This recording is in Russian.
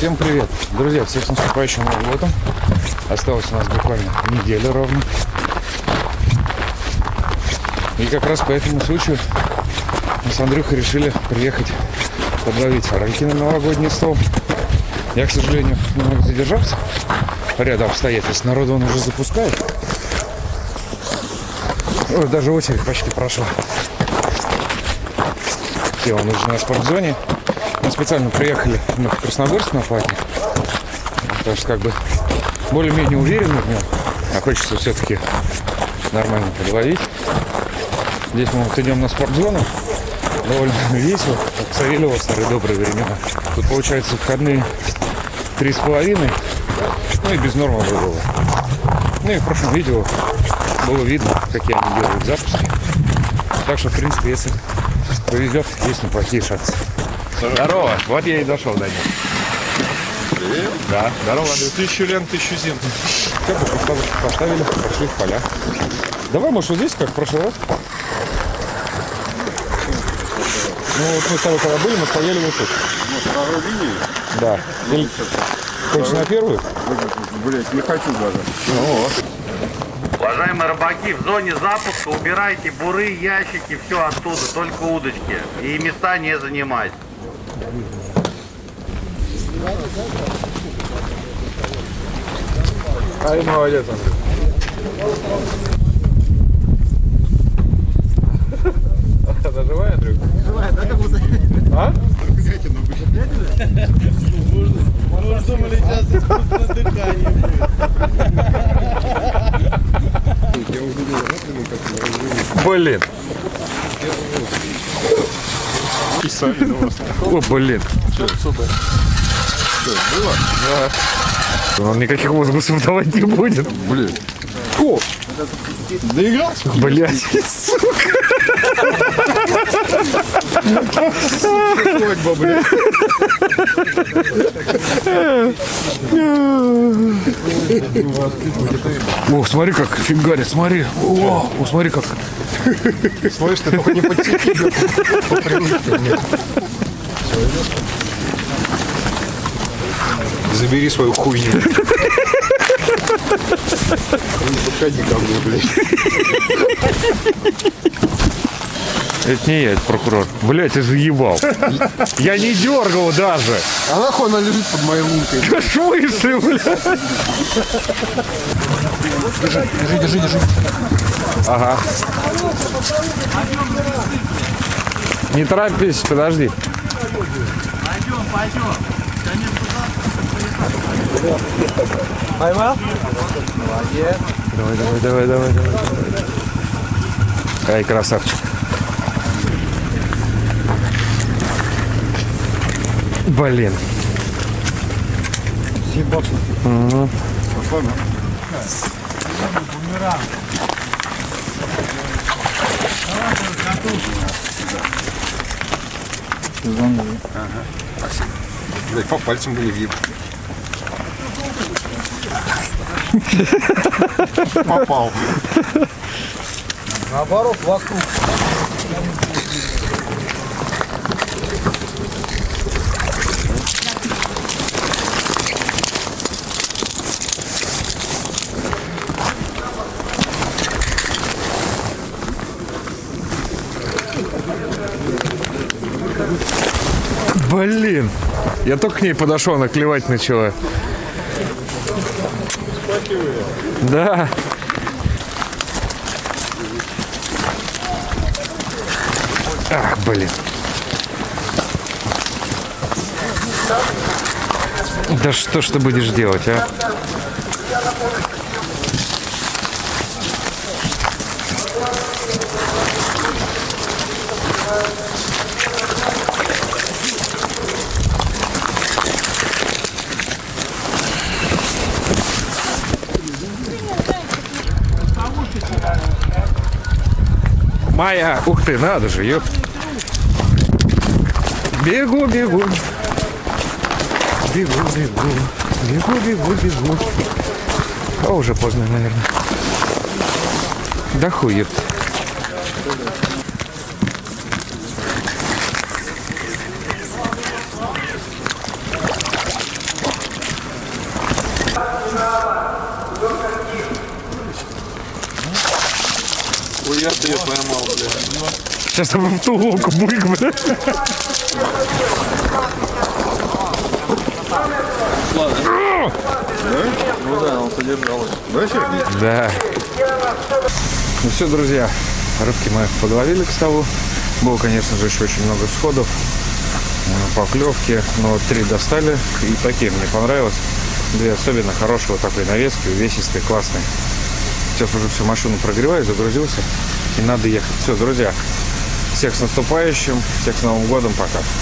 Всем привет! Друзья, всех с наступающим Новым годом. Осталось у нас буквально неделя ровно. И как раз по этому случаю мы с Андрюхой решили приехать подловить ролики на новогодний стол. Я, к сожалению, немного задержался по ряду обстоятельств. Народу он уже запускает. Ой, даже очередь почти прошла. Все, он уже на спортзоне. Мы специально приехали в Красногорск на платье, потому что как бы более-менее уверены в нем, а хочется все-таки нормально подловить. Здесь мы вот идем на спортзону, довольно весело, как в Савельево в старые добрые времена. Тут получается входные 3,5, ну и без нормы было. Ну и в прошлом видео было видно, какие они делают запуски. Так что, в принципе, если повезет, есть неплохие шансы. Здорово, вот я и дошел до них. Привет. Да, здорово. 1000 лент, 1000 зим. Как бы поставили, пошли в поля. Давай, может, вот здесь, как в прошлый раз? Ну, вот мы с тобой когда были, мы стояли вот тут. Ну, второй линии? Да. Или хочешь на первую? Блять, не хочу даже. Ну вот. Уважаемые рыбаки, в зоне запуска убирайте буры, ящики, все оттуда, только удочки. И места не занимать. Ай, молодец, Андрей. Наживай, Андрюк? Наживай, да, как будто? А? Мы думали, сейчас искусственное дыхание Блин. О, блин. Что, было? Да. Он никаких возгласов давать не будет. Блин. О! Доигрался? Блять, сука. Свадьба, блин. О, смотри как фигарит, смотри. О, смотри как. Слышь, ты только не подсеки. По привычке мне. Забери свою хуйню. Подходи ко мне, блядь. Это не я, это прокурор. Блять, ты заебал. Я не дергал даже. А нахуй она лежит под моей лункой? В смысле, блядь? Держи. Ага. Не торопись, подожди. Пойдем. Поймал? Молодец. Давай. Ай, красавчик. Блин. Съебался. Угу. Пошла, Ага. Блять, по пальцам были вип. Попал. Наоборот, вокруг. Блин. Я только к ней подошел, она клевать начала. Да. Ах, блин. Да что ж ты будешь делать, а? Майя, ух ты, надо же, ёп. Бегу. А уже поздно, наверное. Да хуй. Я-то ее поймал, блядь. Сейчас там в ту лодку бульк, бля. Ну да, он содержалась. Да, Сергей? Да. Ну все, друзья, рыбки мы подловили к столу. Было, конечно же, еще очень много сходов, поклевки, но 3 достали. И такие мне понравилось. 2 особенно хорошие, вот такой навески, увесистые, классные. Сейчас уже всю машину прогреваю, загрузился. И надо ехать. Все, друзья, всех с наступающим, всех с Новым годом, пока.